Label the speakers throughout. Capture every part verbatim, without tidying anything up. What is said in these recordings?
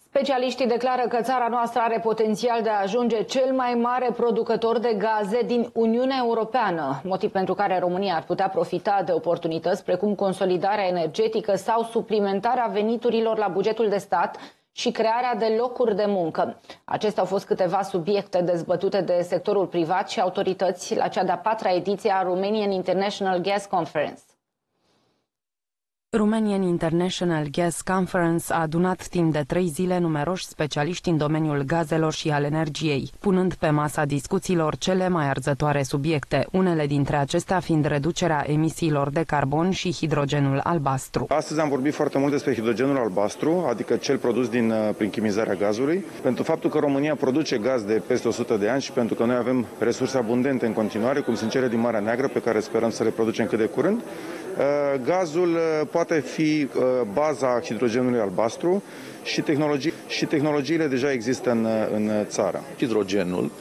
Speaker 1: Specialiștii declară că țara noastră are potențial de a ajunge cel mai mare producător de gaze din Uniunea Europeană, motiv pentru care România ar putea profita de oportunități precum consolidarea energetică sau suplimentarea veniturilor la bugetul de stat și crearea de locuri de muncă. Acestea au fost câteva subiecte dezbătute de sectorul privat și autorități la cea de-a patra ediție a Romanian International Gas Conference.
Speaker 2: Romanian International Gas Conference a adunat timp de trei zile numeroși specialiști în domeniul gazelor și al energiei, punând pe masa discuțiilor cele mai arzătoare subiecte, unele dintre acestea fiind reducerea emisiilor de carbon și hidrogenul albastru.
Speaker 3: Astăzi am vorbit foarte mult despre hidrogenul albastru, adică cel produs din, prin chimizarea gazului, pentru faptul că România produce gaz de peste o sută de ani și pentru că noi avem resurse abundente în continuare, cum sunt cele din Marea Neagră, pe care sperăm să le producem cât de curând. Gazul poate fi baza hidrogenului albastru și, tehnologii, și tehnologiile deja există în, în țară.
Speaker 4: Hidrogenul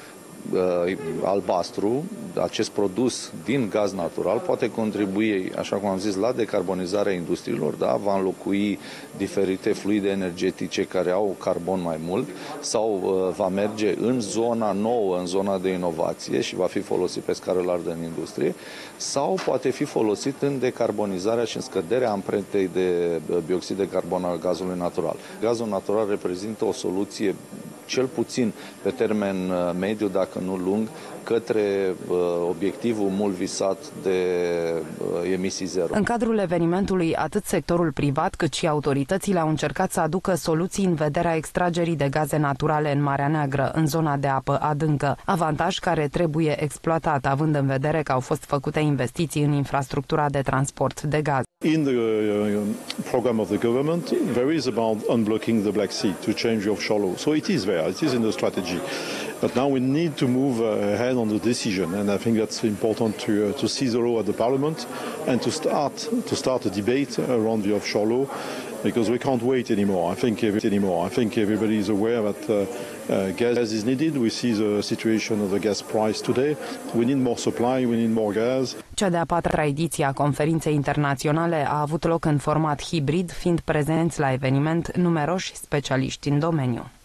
Speaker 4: albastru, acest produs din gaz natural, poate contribui, așa cum am zis, la decarbonizarea industriilor, da? Va înlocui diferite fluide energetice care au carbon mai mult sau uh, va merge în zona nouă, în zona de inovație și va fi folosit pe scară largă în industrie, sau poate fi folosit în decarbonizarea și în scăderea amprentei de dioxid de carbon al gazului natural. Gazul natural reprezintă o soluție cel puțin pe termen mediu, dacă nu lung, către uh, obiectivul mult visat de uh, emisii zero.
Speaker 2: În cadrul evenimentului, atât sectorul privat cât și autoritățile au încercat să aducă soluții în vederea extragerii de gaze naturale în Marea Neagră, în zona de apă adâncă, avantaj care trebuie exploatat, având în vedere că au fost făcute investiții în infrastructura de transport de gaz.
Speaker 5: In the uh, program of the government, there is about unblocking the Black Sea to change the offshore law. So it is there, it is in the strategy. But now we need to move ahead on the decision, and I think that's important to uh, to seize the law at the Parliament and to start to start a debate around the offshore law, because we can't wait anymore. I think anymore. I think everybody is aware that uh, uh, gas is needed. We see the situation of the gas price today. We need more supply. We need more gas.
Speaker 2: Cea de-a patra ediție a conferinței internaționale a avut loc în format hibrid, fiind prezenți la eveniment numeroși specialiști în domeniu.